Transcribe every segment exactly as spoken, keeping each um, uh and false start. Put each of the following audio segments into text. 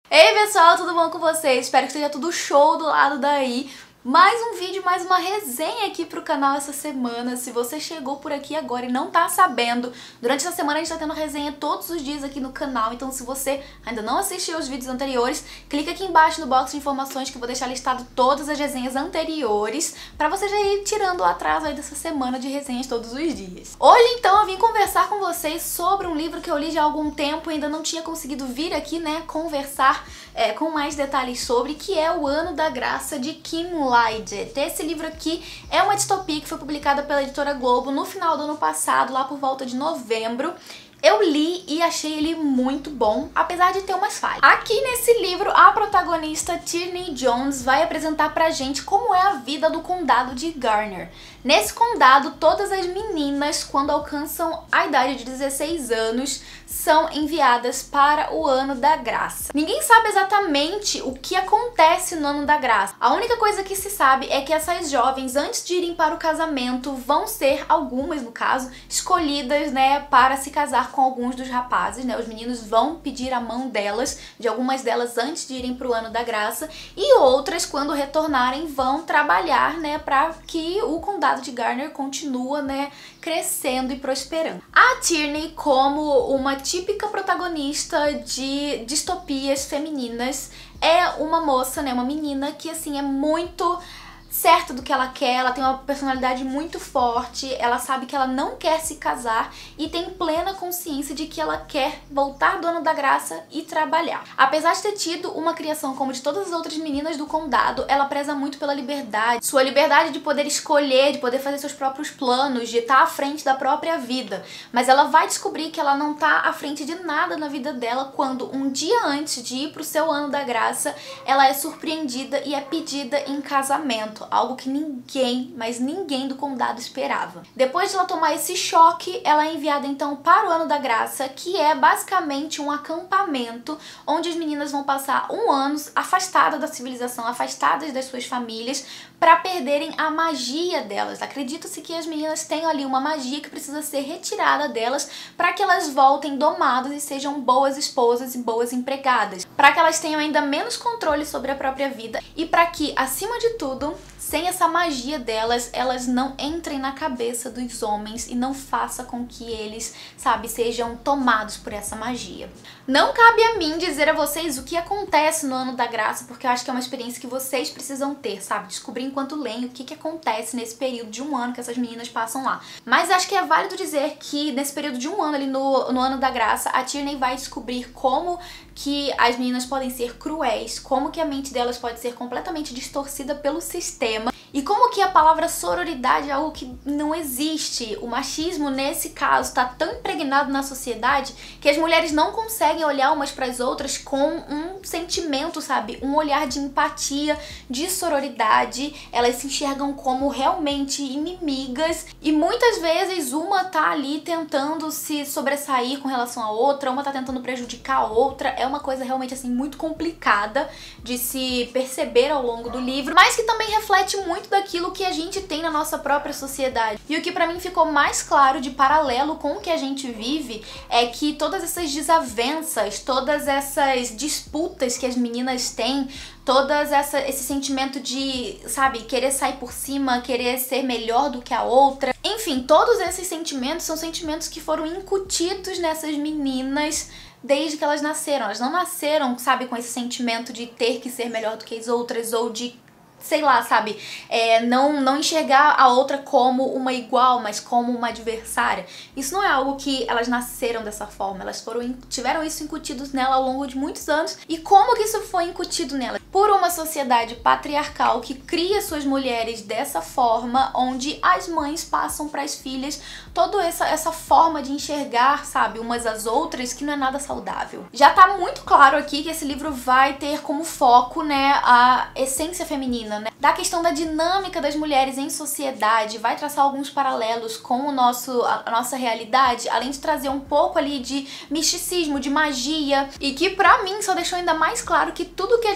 Ei pessoal, tudo bom com vocês? Espero que esteja tudo show do lado daí. Mais um vídeo, mais uma resenha aqui pro canal essa semana. Se você chegou por aqui agora e não tá sabendo, durante essa semana a gente tá tendo resenha todos os dias aqui no canal. Então se você ainda não assistiu os vídeos anteriores, clica aqui embaixo no box de informações que eu vou deixar listado todas as resenhas anteriores pra você já ir tirando o atraso aí dessa semana de resenhas todos os dias. Hoje então eu vim conversar com vocês sobre um livro que eu li já há algum tempo e ainda não tinha conseguido vir aqui, né, conversar é, com mais detalhes sobre, que é O Ano da Graça, de Kim Liggett. Esse livro aqui é uma distopia que foi publicada pela editora Globo no final do ano passado, lá por volta de novembro. Eu li e achei ele muito bom, apesar de ter umas falhas. Aqui nesse livro, a protagonista Tierney Jones vai apresentar pra gente como é a vida do condado de Garner. Nesse condado, todas as meninas, quando alcançam a idade de dezesseis anos, são enviadas para o Ano da Graça. Ninguém sabe exatamente o que acontece no Ano da Graça. A única coisa que se sabe é que essas jovens, antes de irem para o casamento, vão ser, algumas no caso, escolhidas, né, para se casar com alguns dos rapazes, né? Os meninos vão pedir a mão delas, de algumas delas antes de irem para o Ano da Graça, e outras, quando retornarem, vão trabalhar, né, para que o condado de Garner continua, né, crescendo e prosperando. A Tierney, como uma típica protagonista de distopias femininas, é uma moça, né, uma menina que assim é muito certa do que ela quer, ela tem uma personalidade muito forte, ela sabe que ela não quer se casar e tem plena consciência de que ela quer voltar do Ano da Graça e trabalhar. Apesar de ter tido uma criação como de todas as outras meninas do condado, ela preza muito pela liberdade, sua liberdade de poder escolher, de poder fazer seus próprios planos, de estar à frente da própria vida. Mas ela vai descobrir que ela não tá à frente de nada na vida dela quando, um dia antes de ir pro seu Ano da Graça, ela é surpreendida e é pedida em casamento. Algo que ninguém, mas ninguém do condado esperava. Depois de ela tomar esse choque, ela é enviada então para o Ano da Graça, que é basicamente um acampamento onde as meninas vão passar um ano afastadas da civilização, afastadas das suas famílias, para perderem a magia delas. Acredita-se que as meninas têm ali uma magia que precisa ser retirada delas para que elas voltem domadas e sejam boas esposas e boas empregadas, para que elas tenham ainda menos controle sobre a própria vida e para que, acima de tudo, sem essa magia delas, elas não entrem na cabeça dos homens e não faça com que eles, sabe, sejam tomados por essa magia. Não cabe a mim dizer a vocês o que acontece no Ano da Graça, porque eu acho que é uma experiência que vocês precisam ter, sabe? Descobrir enquanto leem o que, que acontece nesse período de um ano que essas meninas passam lá. Mas acho que é válido dizer que nesse período de um ano ali no, no Ano da Graça, a Tierney vai descobrir como que as meninas podem ser cruéis, como que a mente delas pode ser completamente distorcida pelo sistema e como que a palavra sororidade é algo que não existe. O machismo, nesse caso, tá tão impregnado na sociedade que as mulheres não conseguem olhar umas para as outras com um sentimento, sabe? Um olhar de empatia, de sororidade. Elas se enxergam como realmente inimigas e muitas vezes uma tá ali tentando se sobressair com relação à outra, uma tá tentando prejudicar a outra. É uma coisa realmente assim muito complicada de se perceber ao longo do livro, mas que também reflete muito daquilo que a gente tem na nossa própria sociedade. E o que pra mim ficou mais claro de paralelo com o que a gente vive é que todas essas desavenças, todas essas disputas que as meninas têm, todas essa, esse sentimento de, sabe, querer sair por cima, querer ser melhor do que a outra, enfim, todos esses sentimentos são sentimentos que foram incutidos nessas meninas desde que elas nasceram. Elas não nasceram, sabe, com esse sentimento de ter que ser melhor do que as outras ou de, sei lá, sabe, é, não, não enxergar a outra como uma igual, mas como uma adversária. Isso não é algo que elas nasceram dessa forma, elas foram, tiveram isso incutido nela ao longo de muitos anos. E como que isso foi incutido nela? Por uma sociedade patriarcal que cria suas mulheres dessa forma, onde as mães passam para as filhas toda essa, essa forma de enxergar, sabe, umas às outras, que não é nada saudável. Já tá muito claro aqui que esse livro vai ter como foco, né, a essência feminina, né, da questão da dinâmica das mulheres em sociedade, vai traçar alguns paralelos com o nosso, a, a nossa realidade, além de trazer um pouco ali de misticismo, de magia, e que pra mim só deixou ainda mais claro que tudo que a gente vive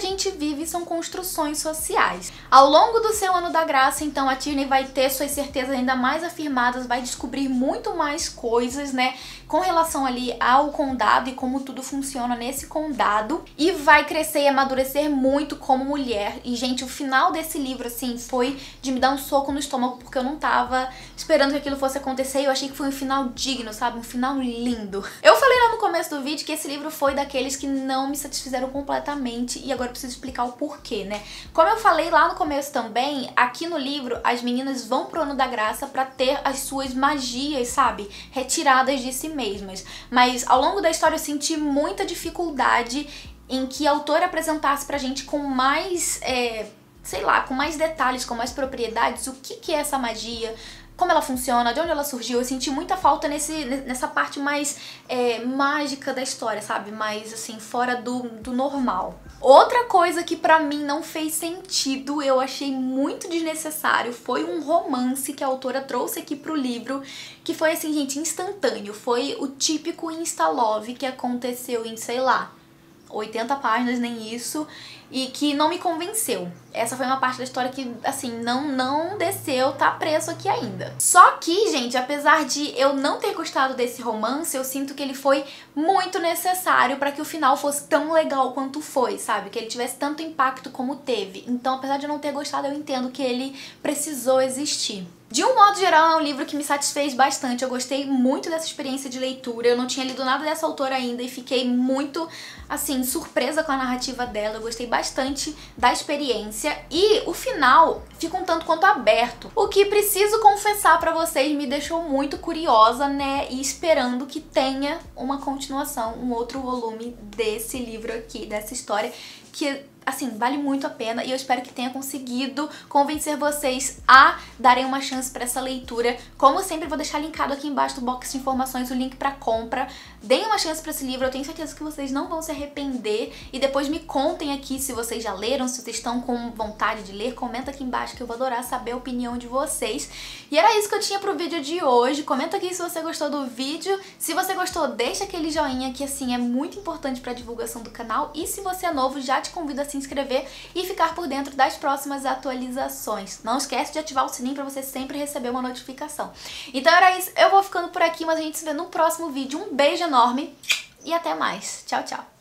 vive são construções sociais. Ao longo do seu ano da graça, então, a Tierney vai ter suas certezas ainda mais afirmadas, vai descobrir muito mais coisas, né, com relação ali ao condado e como tudo funciona nesse condado, e vai crescer e amadurecer muito como mulher. E, gente, o final desse livro, assim, foi de me dar um soco no estômago, porque eu não tava esperando que aquilo fosse acontecer, e eu achei que foi um final digno, sabe? Um final lindo. Eu falei lá no começo do vídeo que esse livro foi daqueles que não me satisfizeram completamente, e agora eu preciso explicar o porquê, né? Como eu falei lá no começo também, aqui no livro as meninas vão pro ano da graça pra ter as suas magias, sabe? Retiradas de si mesmas. Mas ao longo da história eu senti muita dificuldade em que a autora apresentasse pra gente com mais, é, sei lá, com mais detalhes, com mais propriedades, o que que é essa magia, como ela funciona, de onde ela surgiu. Eu senti muita falta nesse, nessa parte mais é, mágica da história, sabe? Mais, assim, fora do, do normal. Outra coisa que pra mim não fez sentido, eu achei muito desnecessário, foi um romance que a autora trouxe aqui pro livro, que foi, assim, gente, instantâneo. Foi o típico insta-love que aconteceu em, sei lá, oitenta páginas, nem isso, e que não me convenceu. Essa foi uma parte da história que, assim, não, não desceu, tá preso aqui ainda. Só que, gente, apesar de eu não ter gostado desse romance, eu sinto que ele foi muito necessário pra que o final fosse tão legal quanto foi, sabe? Que ele tivesse tanto impacto como teve. Então, apesar de eu não ter gostado, eu entendo que ele precisou existir. De um modo geral, é um livro que me satisfez bastante. Eu gostei muito dessa experiência de leitura. Eu não tinha lido nada dessa autora ainda e fiquei muito, assim, surpresa com a narrativa dela. Eu gostei bastante da experiência. E o final fica um tanto quanto aberto. O que, preciso confessar pra vocês, me deixou muito curiosa, né? E esperando que tenha uma continuação, um outro volume desse livro aqui, dessa história, que, assim, vale muito a pena, e eu espero que tenha conseguido convencer vocês a darem uma chance pra essa leitura. Como sempre, vou deixar linkado aqui embaixo do box de informações o link pra compra. Deem uma chance pra esse livro, eu tenho certeza que vocês não vão se arrepender, e depois me contem aqui se vocês já leram, se vocês estão com vontade de ler. Comenta aqui embaixo que eu vou adorar saber a opinião de vocês. E era isso que eu tinha pro vídeo de hoje. Comenta aqui se você gostou do vídeo. Se você gostou, deixa aquele joinha que, assim, é muito importante pra divulgação do canal, e se você é novo, já te convido a se inscrever e ficar por dentro das próximas atualizações. Não esquece de ativar o sininho pra você sempre receber uma notificação. Então era isso, eu vou ficando por aqui, mas a gente se vê no próximo vídeo. Um beijo enorme e até mais. Tchau, tchau!